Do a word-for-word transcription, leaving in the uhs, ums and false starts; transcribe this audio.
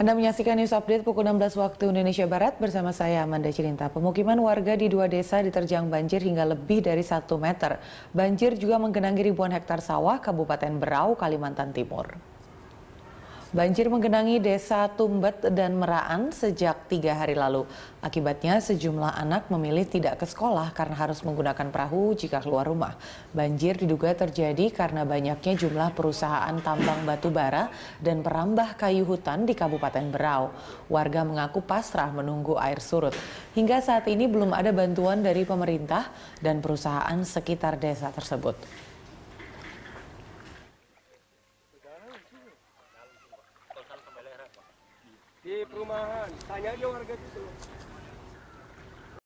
Anda menyaksikan News Update pukul enam belas waktu Indonesia Barat bersama saya Amanda Cirinta. Pemukiman warga di dua desa diterjang banjir hingga lebih dari satu meter. Banjir juga menggenangi ribuan hektar sawah Kabupaten Berau, Kalimantan Timur. Banjir menggenangi desa Tumbet dan Meraan sejak tiga hari lalu. Akibatnya sejumlah anak memilih tidak ke sekolah karena harus menggunakan perahu jika keluar rumah. Banjir diduga terjadi karena banyaknya jumlah perusahaan tambang batu bara dan perambah kayu hutan di Kabupaten Berau. Warga mengaku pasrah menunggu air surut. Hingga saat ini belum ada bantuan dari pemerintah dan perusahaan sekitar desa tersebut. Di perumahan, tanya aja warga itu.